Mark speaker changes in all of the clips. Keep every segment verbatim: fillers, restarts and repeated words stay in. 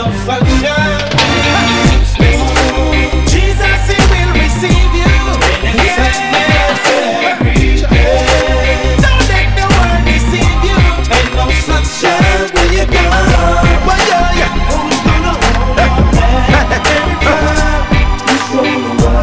Speaker 1: no sunshine.
Speaker 2: Jesus, He will receive you. Yeah. Don't let the world deceive you.
Speaker 1: Ain't no sunshine when you're gone.
Speaker 2: Well, yeah, yeah.
Speaker 1: Who's gonna hold our hand every time you stroll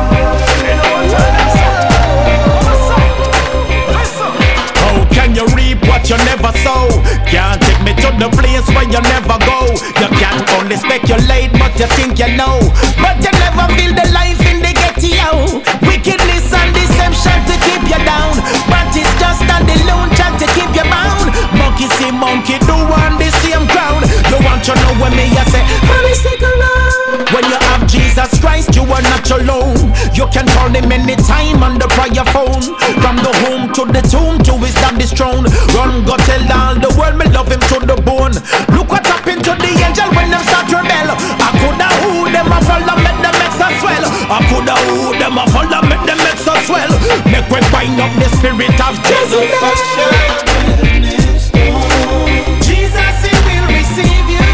Speaker 1: away?
Speaker 2: How can you reap what you never sow? Can't take me to the place where you never go. You can only speculate, but you think you know. But you never feel the life in the ghetto. Wickedness and deception to keep you down, but it's just a delusion to keep you bound. Monkey see monkey do on the same ground. You want to know when me I say, honey, stick around. When you have Jesus Christ, you are not alone. You can call Him anytime on the prayer phone. From the home to the tomb to His daddy's throne. Run, go tell all the world me love Him to the bone. Look what happened to the angel when them start rebel. I coulda who them a follow, make them extra swell. I coulda who them a follow, make them extra swell. Make we bind up the spirit of Jesus. Jesus, He will receive you.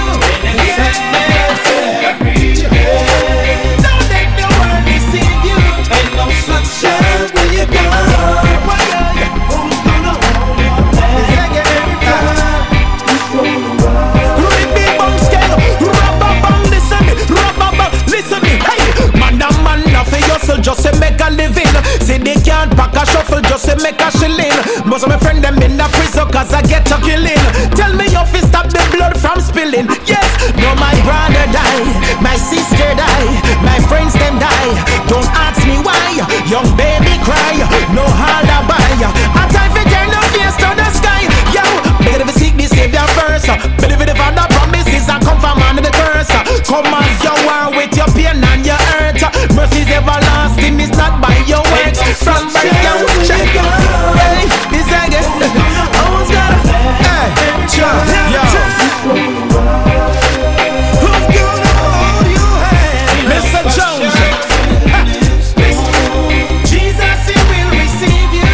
Speaker 2: Don't let the world deceive you.
Speaker 1: Ain't no sunshine when you're gone. Who's gonna hold your hand every time you stroll away?
Speaker 2: Ruby bang scale, rubber bang, listen me, rubber bang, listen me. Hey, man a man a fi hustle just to make a living. See they can't pack a shuffle just to make a shilling. Most of my friend them in a prison cause I get a killing. Tell me you fi stop the blood from spilling. Yes, no my brother die, my sister die, my friends them die. Don't ask me why, young baby cry, no alibi. A time fi turn the face to the sky. Yo, better if seek the savior first. Believe it if I not promises and come from under the curse. Come as you are with your pain and your hurt. Mercy's everlasting, it's not by your works. From birth down to check. Hey, this again. I was gonna. Hey, yo. Who's gonna hold your hand? Mister Jones. Jesus, He will receive you.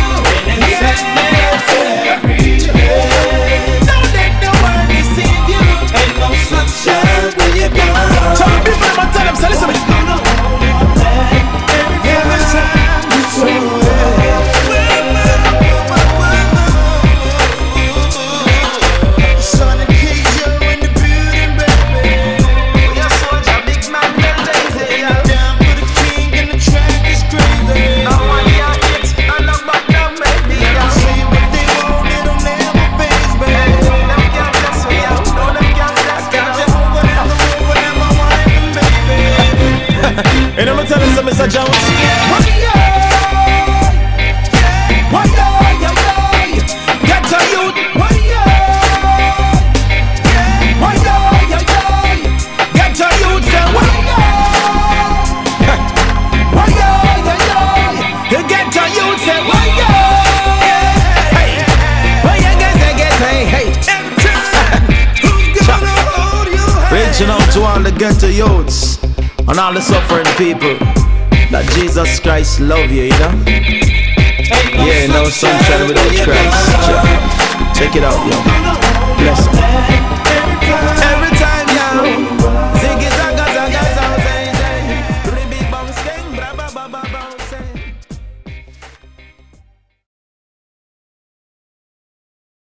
Speaker 2: Don't let the world deceive you.
Speaker 1: Ain't no sunshine when you're gone.
Speaker 2: Tell the people about tell them, say listen to me.
Speaker 1: Every time you stroll away. Son of Keys, you're in the building, baby.
Speaker 2: You're such a big man, them lazy.
Speaker 1: Down for the king and the track is crazy.
Speaker 2: I want your hits, and I'm back down, baby.
Speaker 1: Say what they want, it'll never phase, baby.
Speaker 2: Them can't test me out, no, them can't test me out.
Speaker 1: Jehovah and the Lord and my wife, baby.
Speaker 2: And I'm gonna tell you something, Mister Jones. Get to you. Get to you, say you get to you, say hey, hey, hey.
Speaker 1: Who's gonna hold your hand?
Speaker 2: Reaching out to all the ghetto youths and all the suffering people, that Jesus Christ love you, you know? Yeah, no sunshine without Christ. Check it out, yo. Bless him.